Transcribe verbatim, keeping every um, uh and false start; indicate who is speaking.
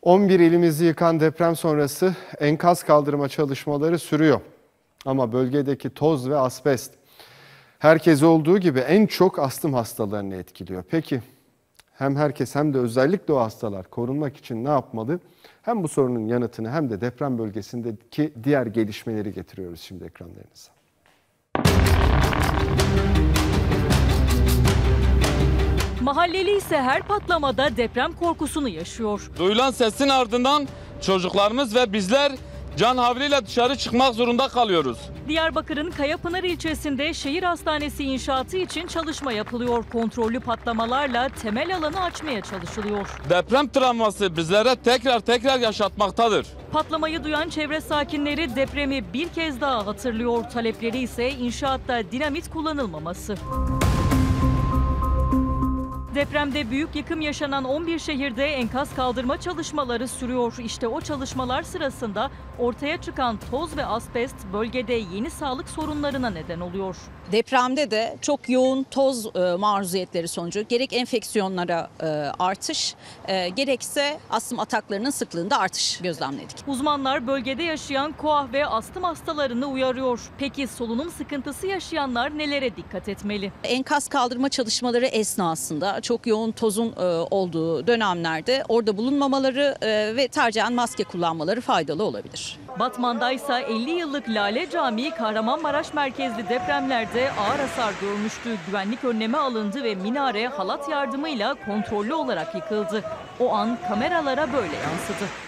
Speaker 1: on bir ilimizi yıkan deprem sonrası enkaz kaldırma çalışmaları sürüyor. Ama bölgedeki toz ve asbest herkes olduğu gibi en çok astım hastalarını etkiliyor. Peki hem herkes hem de özellikle o hastalar korunmak için ne yapmalı? Hem bu sorunun yanıtını hem de deprem bölgesindeki diğer gelişmeleri getiriyoruz şimdi ekranlarınıza.
Speaker 2: Mahalleli ise her patlamada deprem korkusunu yaşıyor.
Speaker 3: Duyulan sesin ardından çocuklarımız ve bizler can havliyle dışarı çıkmak zorunda kalıyoruz.
Speaker 2: Diyarbakır'ın Kayapınar ilçesinde şehir hastanesi inşaatı için çalışma yapılıyor. Kontrollü patlamalarla temel alanı açmaya çalışılıyor.
Speaker 3: Deprem travması bizlere tekrar tekrar yaşatmaktadır.
Speaker 2: Patlamayı duyan çevre sakinleri depremi bir kez daha hatırlıyor. Talepleri ise inşaatta dinamit kullanılmaması. Depremde büyük yıkım yaşanan on bir şehirde enkaz kaldırma çalışmaları sürüyor. İşte o çalışmalar sırasında ortaya çıkan toz ve asbest bölgede yeni sağlık sorunlarına neden oluyor.
Speaker 4: Depremde de çok yoğun toz e, maruziyetleri sonucu gerek enfeksiyonlara e, artış e, gerekse astım ataklarının sıklığında artış gözlemledik.
Speaker 2: Uzmanlar bölgede yaşayan koah ve astım hastalarını uyarıyor. Peki solunum sıkıntısı yaşayanlar nelere dikkat etmeli?
Speaker 4: Enkaz kaldırma çalışmaları esnasında çok yoğun tozun e, olduğu dönemlerde orada bulunmamaları e, ve tercihen maske kullanmaları faydalı olabilir.
Speaker 2: Batman'da ise elli yıllık Lale Camii Kahramanmaraş merkezli depremlerde ağır hasar görmüştü. Güvenlik önlemi alındı ve minare halat yardımıyla kontrollü olarak yıkıldı. O an kameralara böyle yansıdı.